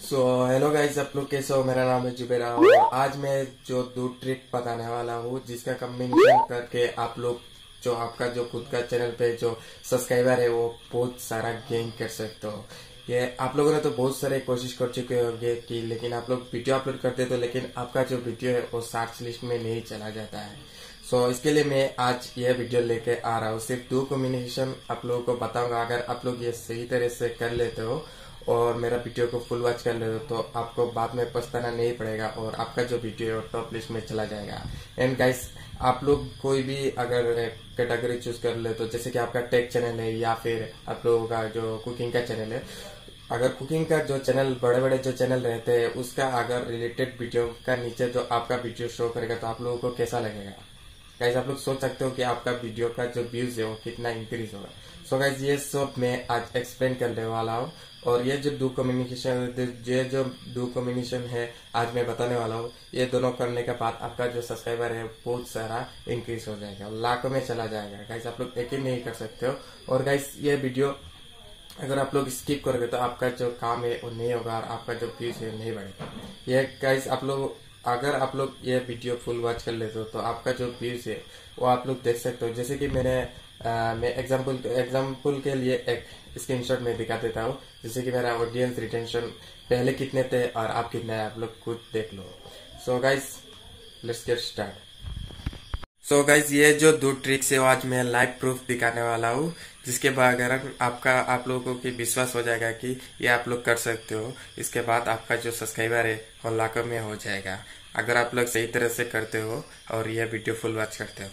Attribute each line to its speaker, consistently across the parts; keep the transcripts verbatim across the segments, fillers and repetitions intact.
Speaker 1: So hello guys, आप लोग कैसे हो। मेरा नाम है जुबेरा और आज मैं जो दो ट्रिक बताने वाला हूँ जिसका कम्बिनेशन करके आप लोग जो आपका जो खुद का चैनल पे जो सब्सक्राइबर है वो बहुत सारा गेन कर सकते हो। ये आप लोगों ने तो बहुत सारे कोशिश कर चुके होंगे कि लेकिन आप लोग वीडियो अपलोड करते तो लेकिन आपका जो वीडियो है वो सर्च लिस्ट में नहीं चला जाता है। सो so, इसके लिए मैं आज यह वीडियो लेके आ रहा हूँ। सिर्फ दो कम्बिनेशन आप लोगों को बताऊंगा। अगर आप लोग ये सही तरह से कर लेते हो और मेरा वीडियो को फुल वॉच कर लेते हो तो आपको बाद में पछताना नहीं पड़ेगा और आपका जो वीडियो है टॉप लिस्ट में चला जाएगा। एंड गाइस, आप लोग कोई भी अगर कैटेगरी चूज कर ले तो जैसे कि आपका टेक चैनल है या फिर आप लोगों का जो कुकिंग का चैनल है, अगर कुकिंग का जो चैनल बड़े बड़े जो चैनल रहते हैं उसका अगर रिलेटेड वीडियो का नीचे जो आपका वीडियो शो करेगा तो आप लोगों को कैसा लगेगा। गाइज, आप लोग सोच सकते हो कि आपका वीडियो का जो व्यूज है वो कितना इंक्रीज होगा। सो गाइज, ये सब मैं आज एक्सप्लेन करने वाला हूँ और ये जो दो कम्युनिकेशन ये जो दो कम्युनिकेशन है आज मैं बताने वाला हूँ, ये दोनों करने के बाद आपका जो सब्सक्राइबर है बहुत सारा इंक्रीज हो जाएगा, लाखों में चला जाएगा। गाइज, आप लोग यकीन नहीं कर सकते हो। और गाइज, ये वीडियो अगर आप लोग स्किप करोगे तो आपका जो काम है वो नहीं होगा और आपका जो व्यूज है नहीं बढ़ेगा। ये गाइस, आप लोग अगर आप लोग ये वीडियो फुल वॉच कर लेते हो तो आपका जो व्यूज है वो आप लोग देख सकते हो। जैसे कि मैंने आ, मैं एग्जांपल एग्जांपल के लिए एक स्क्रीनशॉट में दिखा देता हूँ। जैसे कि मेरा ऑडियंस रिटेंशन पहले कितने थे और आप कितने हैं, आप लोग खुद देख लो। So guys, let's get start. So so guys, ये जो दो ट्रिक्स है वो आज मैं लाइव प्रूफ दिखाने वाला हूँ जिसके बाद अगर आपका आप लोगों की विश्वास हो जाएगा कि ये आप लोग कर सकते हो। इसके बाद आपका जो सब्सक्राइबर है वो लाखों में हो जाएगा अगर आप लोग सही तरह से करते हो और ये वीडियो फुल वॉच करते हो।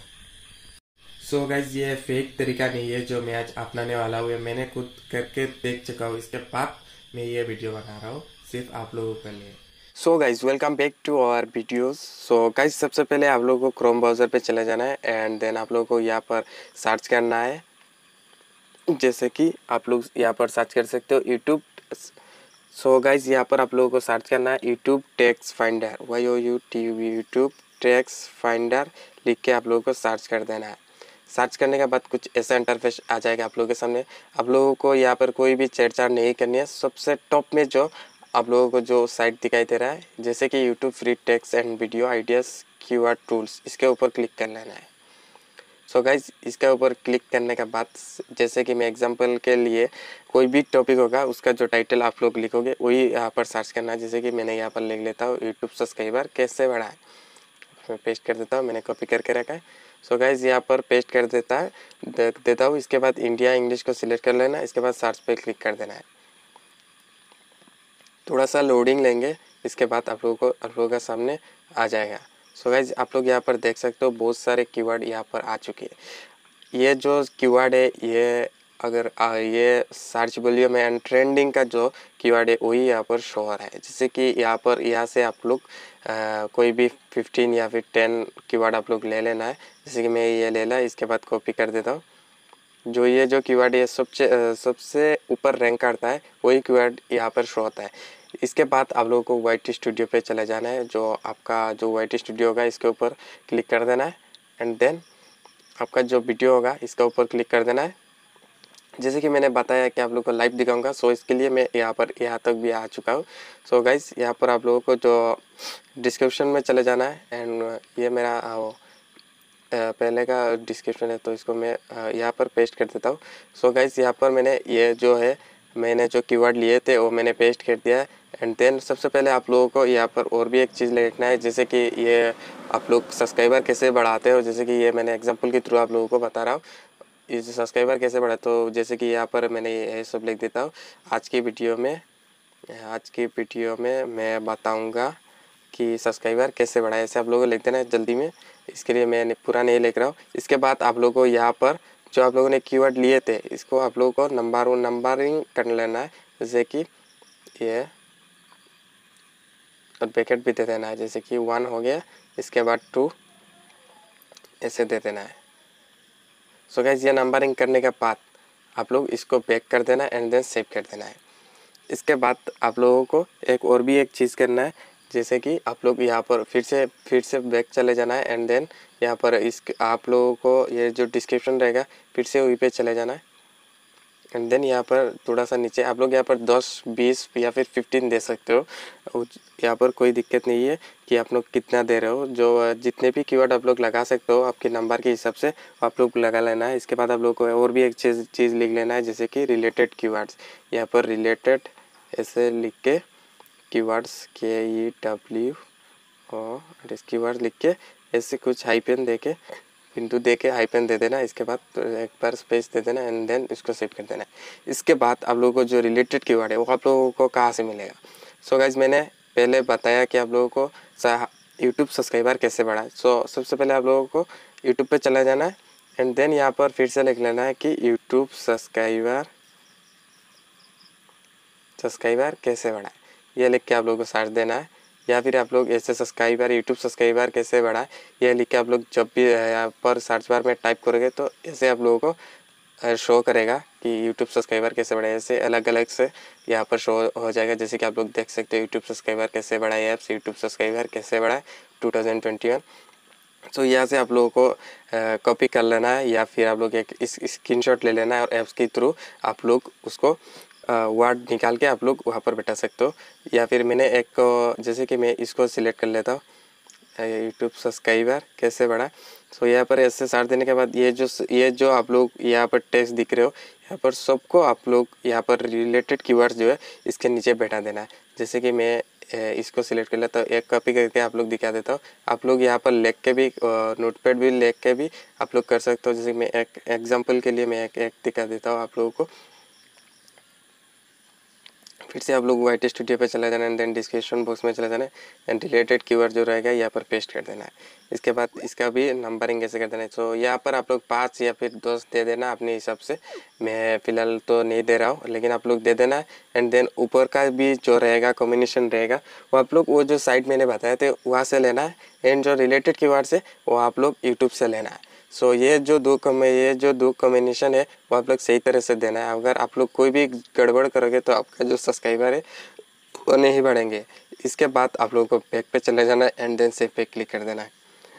Speaker 1: सो so गाइज, ये फेक तरीका नहीं है जो मैं आज अपनाने वाला हूँ, मैंने खुद करके देख चुका हूँ। इसके बाद मैं ये वीडियो बना रहा हूँ सिर्फ आप लोगों के लिए। So guys, welcome back to our videos. So guys, सबसे पहले आप लोगों को क्रोम ब्राउज़र पे चले जाना है एंड देन आप लोगों को यहाँ पर सर्च करना है। जैसे कि आप लोग यहाँ पर सर्च कर सकते हो यूट्यूब। सो गाइज, यहाँ पर आप लोगों को सर्च करना है YouTube text finder, Y O U T YouTube text finder लिख के आप लोगों को सर्च कर देना है। सर्च करने के बाद कुछ ऐसा इंटरफेस आ जाएगा आप लोगों के सामने। आप लोगों को यहाँ पर कोई भी छेड़छाड़ नहीं करनी है। सबसे टॉप में जो आप लोगों को जो साइट दिखाई दे रहा है जैसे कि YouTube free text and video ideas keyword tools, इसके ऊपर क्लिक कर लेना है। सो गाइज, इसके ऊपर क्लिक करने के बाद जैसे कि मैं एग्जांपल के लिए कोई भी टॉपिक होगा उसका जो टाइटल आप लोग लिखोगे वही यहाँ पर सर्च करना है। जैसे कि मैंने यहाँ पर लिख लेता हूँ यूट्यूब सब्सक्राइबर कैसे बढ़ाए, मैं पेस्ट कर देता हूँ, मैंने कॉपी करके रखा है। सो गाइज, यहाँ पर पेस्ट कर देता है दे, देता हूँ। इसके बाद इंडिया इंग्लिश को सिलेक्ट कर लेना, इसके बाद सर्च पे क्लिक कर देना है। थोड़ा सा लोडिंग लेंगे, इसके बाद आप लोगों को आप लोगों का सामने आ जाएगा। सो गाइज, आप लोग यहाँ पर देख सकते हो बहुत सारे कीवर्ड यहाँ पर आ चुके हैं। ये जो कीवर्ड है ये अगर आ, ये सर्च वॉल्यूम में एंड ट्रेंडिंग का जो कीवर्ड है वही यहाँ पर शो हो रहा है। जैसे कि यहाँ पर यहाँ से आप लोग आ, कोई भी फिफ्टीन या फिर टेन कीवर्ड आप लोग ले लेना है। जैसे कि मैं ये ले ला, इसके बाद कॉपी कर देता हूँ। जो ये जो कीवर्ड ये सबसे सबसे ऊपर रैंक करता है वही कीवर्ड यहाँ पर शो होता है। इसके बाद आप लोगों को वाई टी स्टूडियो पे चले जाना है। जो आपका जो वाई टी स्टूडियो होगा इसके ऊपर क्लिक कर देना है एंड देन आपका जो वीडियो होगा इसके ऊपर क्लिक कर देना है। जैसे कि मैंने बताया कि आप लोगों को लाइव दिखाऊंगा, सो इसके लिए मैं यहाँ पर यहाँ तक भी आ चुका हूँ। सो गाइज, यहाँ पर आप लोगों को जो डिस्क्रिप्शन में चले जाना है एंड ये मेरा वो पहले का डिस्क्रिप्शन है तो इसको मैं यहाँ पर पेस्ट कर देता हूँ। सो गाइस, यहाँ पर मैंने ये जो है मैंने जो कीवर्ड लिए थे वो मैंने पेस्ट कर दिया है एंड देन सबसे पहले आप लोगों को यहाँ पर और भी एक चीज़ लिखना है। जैसे कि ये आप लोग सब्सक्राइबर कैसे बढ़ाते हो, जैसे कि ये मैंने एग्जांपल के थ्रू आप लोगों को बता रहा हूँ ये सब्सक्राइबर कैसे बढ़ा। तो जैसे कि यहाँ पर मैंने ये सब लिख देता हूँ। आज की वीडियो में आज की वीडियो में मैं बताऊँगा कि सब्सक्राइबर कैसे बढ़ाए, ऐसे आप लोगों को लिख देना है जल्दी में। इसके लिए मैं पूरा नहीं लिख रहा हूँ। इसके बाद आप लोगों को यहाँ पर जो आप लोगों ने कीवर्ड लिए थे इसको आप लोगों को नंबर नंबरिंग कर लेना है। जैसे कि ये और ब्रैकेट भी दे देना है, जैसे कि वन हो गया, इसके बाद टू ऐसे दे देना है। सो गाइस, ये नंबरिंग करने के बाद आप लोग इसको बैक कर देना एंड देन सेव कर देना है। इसके बाद आप लोगों को एक और भी एक चीज़ करना है। जैसे कि आप लोग यहाँ पर फिर से फिर से बैक चले जाना है एंड देन यहाँ पर इस आप लोगों को ये जो डिस्क्रिप्शन रहेगा फिर से वहीं पे चले जाना है। एंड देन यहाँ पर थोड़ा सा नीचे आप लोग यहाँ पर दस बीस या फिर फिफ्टीन दे सकते हो। यहाँ पर कोई दिक्कत नहीं है कि आप लोग कितना दे रहे हो। जो जितने भी कीवर्ड आप लोग लगा सकते हो आपके नंबर के हिसाब से आप लोग लगा लेना है। इसके बाद आप लोग को और भी एक चीज़ चीज़ लिख लेना है, जैसे कि रिलेटेड कीवर्ड्स। यहाँ पर रिलेटेड ऐसे लिख के कीवर्ड्स के ई डब्ल्यू और कीवर्ड लिख के ऐसे कुछ हाइपेन दे के बिंदु दे के हाइपेन दे देना। इसके बाद एक बार स्पेस दे देना एंड देन इसको सेव कर देना। इसके बाद आप लोगों को जो रिलेटेड कीवर्ड है वो आप लोगों को कहाँ से मिलेगा। सो गाइज मैंने पहले बताया कि आप लोगों को यूट्यूब सब्सक्राइबर कैसे बढ़ाए। सो सबसे पहले आप लोगों को यूट्यूब पे चला जाना है एंड देन यहाँ पर फिर से लिख लेना है कि यूट्यूब सब्सक्राइबर सब्सक्राइबर कैसे बढ़ाए, ये लिख के आप लोगों को सर्च देना है। या फिर आप लोग ऐसे सब्सक्राइबर यूट्यूब सब्सक्राइबर कैसे बढ़ाए ये लिख के आप लोग जब भी यहाँ पर सर्च बार में टाइप करोगे तो ऐसे आप लोगों को शो करेगा कि यूट्यूब सब्सक्राइबर कैसे बढ़ाए। ऐसे अलग अलग से यहाँ पर शो हो जाएगा, जैसे कि आप लोग देख सकते हो यूट्यूब सब्सक्राइबर कैसे बढ़ाए ऐप्स, यूट्यूब सब्सक्राइबर कैसे बढ़ाए two thousand twenty one. So यहाँ से आप लोगों को कॉपी कर लेना है या फिर आप लोग एक इस स्क्रीनशॉट ले लेना है और ऐप्स के थ्रू आप लोग उसको वर्ड निकाल के आप लोग वहाँ पर बैठा सकते हो। या फिर मैंने एक जैसे कि मैं इसको सिलेक्ट कर लेता हूँ यूट्यूब सब्सक्राइबर कैसे बढ़ा। सो यहाँ पर ऐसे सर्च देने के बाद ये जो ये जो आप लोग यहाँ पर टेक्स्ट दिख रहे हो यहाँ पर सबको आप लोग यहाँ पर रिलेटेड कीवर्ड्स जो है इसके नीचे बैठा देना है। जैसे कि मैं इसको सिलेक्ट कर लेता हूँ, एक कॉपी करके आप लोग दिखा देता हूँ। आप लोग यहाँ पर लिख के भी नोटपैड भी लिख के भी आप लोग कर सकते हो। जैसे मैं एक एग्जांपल के लिए मैं एक एक दिखा देता हूँ आप लोगों को। फिर से आप लोग वाइट स्टूडियो पे चला जाना एंड देन डिस्क्रिप्शन बॉक्स में चला जाना है एंड रिलेटेड कीवर्ड जो रहेगा यहाँ पर पेस्ट कर देना है। इसके बाद इसका भी नंबरिंग कैसे कर देना है। सो यहाँ पर आप लोग पाँच या फिर दस दे देना अपने हिसाब से। मैं फ़िलहाल तो नहीं दे रहा हूँ लेकिन आप लोग दे देना है। एंड देन ऊपर का भी जो रहेगा कॉम्बिनेशन रहेगा वो आप लोग वो जो साइट मैंने बताए थे वहाँ से लेना है एंड जो रिलेटेड कीवर्ड्स है वो आप लोग यूट्यूब से लेना है। सो so, ये जो दो कम ये जो दो कॉम्बिनेशन है वो आप लोग सही तरह से देना है। अगर आप लोग कोई भी गड़बड़ करोगे तो आपका जो सब्सक्राइबर है वो नहीं बढ़ेंगे। इसके बाद आप लोगों को बैक पे चले जाना है एंड देन सेव पे क्लिक कर देना है।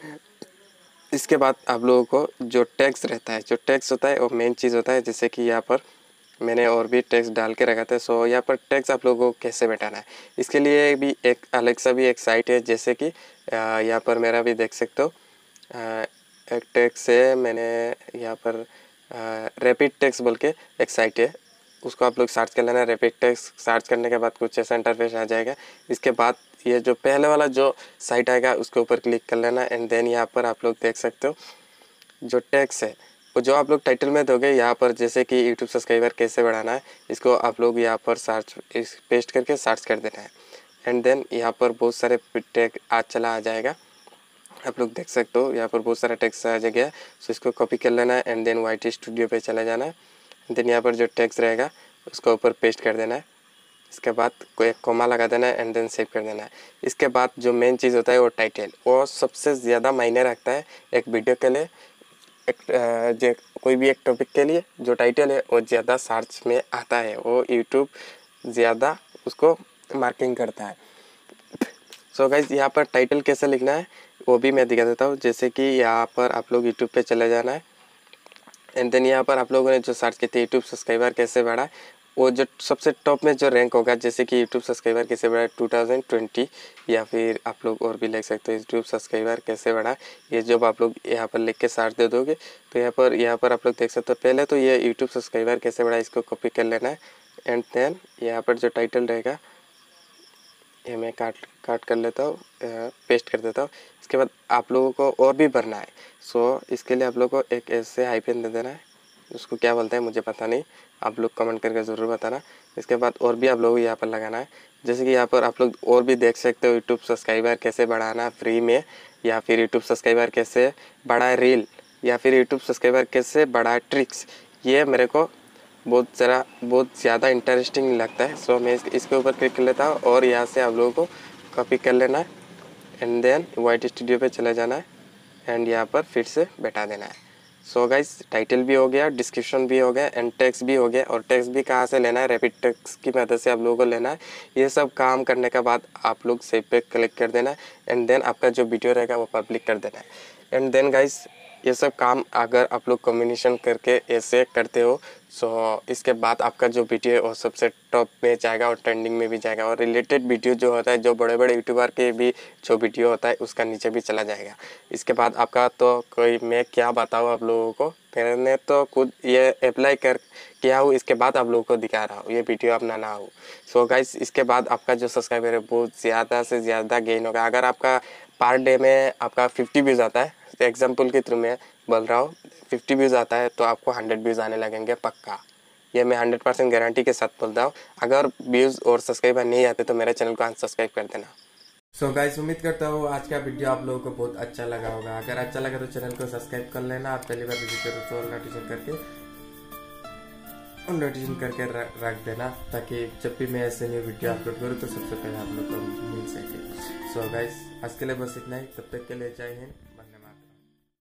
Speaker 1: इसके बाद आप लोगों को जो टैक्स रहता है जो टैक्स होता है वो मेन चीज़ होता है। जैसे कि यहाँ पर मैंने और भी टैक्स डाल के रखा था। सो यहाँ पर टैक्स आप लोगों को कैसे बैठाना है इसके लिए भी एक अलग सा भी एक साइट है। जैसे कि यहाँ पर मेरा भी देख सकते हो एक टैक्स है, मैंने यहाँ पर रैपिड टैक्स बोल के एक साइट है उसको आप लोग सर्च कर लेना। रैपिड टैक्स सर्च करने के बाद कुछ ऐसा इंटरफेस आ जाएगा। इसके बाद ये जो पहले वाला जो साइट आएगा उसके ऊपर क्लिक कर लेना एंड देन यहाँ पर आप लोग देख सकते हो जो टैक्स है वो जो आप लोग टाइटल में दोगे यहाँ पर, जैसे कि यूट्यूब सब्सक्राइबर कैसे बढ़ाना है इसको आप लोग यहाँ पर सर्च इस पेस्ट करके सर्च कर देना है एंड देन यहाँ पर बहुत सारे टैग आज चला आ जाएगा। आप लोग देख सकते हो यहाँ पर बहुत सारा टेक्स्ट आ जाएगा। सो इसको कॉपी कर लेना है एंड देन वाइट स्टूडियो पे चला जाना है। देन यहाँ पर जो टेक्स्ट रहेगा उसको ऊपर पेस्ट कर देना है। इसके बाद कोई एक कोमा लगा देना है एंड देन सेव कर देना है। इसके बाद जो मेन चीज़ होता है वो टाइटल, वो सबसे ज़्यादा मायने रखता है एक वीडियो के लिए। एक जो कोई भी एक टॉपिक के लिए जो टाइटल है वो ज़्यादा सर्च में आता है, वो यूट्यूब ज़्यादा उसको मार्किंग करता है। सो गाइज यहाँ पर टाइटल कैसे लिखना है वो भी मैं दिखा देता हूँ। जैसे कि यहाँ पर आप लोग यूट्यूब पे चले जाना है एंड देन यहाँ पर आप लोगों ने जो सर्च किए थे यूट्यूब सब्सक्राइबर कैसे बढ़ा, वो जो सबसे टॉप में जो रैंक होगा, जैसे कि यूट्यूब सब्सक्राइबर कैसे बढ़ा टू थाउजेंड ट्वेंटी, या फिर आप लोग और भी लिख सकते हो यूट्यूब सब्सक्राइबर कैसे बढ़ा। ये जब आप लोग यहाँ पर लिख के सर्च दे दोगे तो यहाँ पर यहाँ पर आप लोग देख सकते हो। पहले तो ये यूट्यूब सब्सक्राइबर कैसे बढ़ा इसको कॉपी कर लेना है एंड देन यहाँ पर जो टाइटल रहेगा ये मैं काट काट कर लेता हूँ, पेस्ट कर देता हूँ। इसके बाद आप लोगों को और भी भरना है। सो इसके लिए आप लोगों को एक ऐसे हाइपेन दे देना है, उसको क्या बोलते हैं मुझे पता नहीं, आप लोग कमेंट करके ज़रूर बताना। इसके बाद और भी आप लोगों को यहाँ पर लगाना है। जैसे कि यहाँ पर आप लोग और भी देख सकते हो यूट्यूब सब्सक्राइबर कैसे बढ़ाना फ्री में, या फिर यूट्यूब सब्सक्राइबर कैसे बढ़ाए रील, या फिर यूट्यूब सब्सक्राइबर कैसे बढ़ाए ट्रिक्स। ये मेरे को बहुत ज़रा बहुत ज़्यादा इंटरेस्टिंग लगता है। सो मैं इसके ऊपर क्लिक कर लेता हूँ और यहाँ से आप लोगों को कॉपी कर लेना है एंड देन वाइट स्टूडियो पे चला जाना है एंड यहाँ पर फिर से बैठा देना है। सो गाइस टाइटल भी हो गया, डिस्क्रिप्शन भी हो गया एंड टेक्स्ट भी हो गया। और टेक्स्ट भी कहाँ से लेना है, रैपिड टेक्स्ट की मदद से आप लोगों को लेना है। ये सब काम करने के बाद आप लोग सेव पे क्लिक कर देना है एंड देन आपका जो वीडियो रहेगा वो पब्लिक कर देना है। एंड देन गाइस ये सब काम अगर आप लोग कॉम्बिनेशन करके ऐसे करते हो सो इसके बाद आपका जो वीडियो है वो सबसे टॉप में जाएगा और ट्रेंडिंग में भी जाएगा। और रिलेटेड वीडियो जो होता है, जो बड़े बड़े यूट्यूबर के भी जो वीडियो होता है उसका नीचे भी चला जाएगा। इसके बाद आपका तो कोई मैं क्या बताऊँ आप लोगों को, मैंने तो खुद ये अप्लाई कर किया हूँ, इसके बाद आप लोगों को दिखा रहा हूँ, ये वीडियो अपना ना हो। सो गाइस इसके बाद आपका जो सब्सक्राइबर है बहुत ज़्यादा से ज़्यादा गेन होगा। अगर आपका पर डे में आपका फिफ्टी व्यूज़ आता है, तो एग्जाम्पल के थ्रू मैं बोल रहा हूँ, फिफ्टी व्यूज़ आता है तो आपको हंड्रेड व्यूज़ आने लगेंगे पक्का। ये मैं हंड्रेड परसेंट गारंटी के साथ बोलता हूँ। अगर व्यूज़ और सब्सक्राइबर नहीं आते तो मेरे चैनल को अनसब्सक्राइब कर देना। सो so गाइस उम्मीद करता हूँ आज का वीडियो आप लोगों को बहुत अच्छा लगा होगा। अगर अच्छा लगा तो चैनल को सब्सक्राइब कर लेना। आप पहली बार विजिट करो तो नोटिफिकेशन करके नोटिफिकेशन करके रख देना, ताकि जब भी मैं ऐसे न्यू वीडियो अपलोड करूँ तो सबसे पहले आप लोग को मिल सके। सो गाइस आज के लिए बस इतना ही, तब तक के लिए जय हिंद।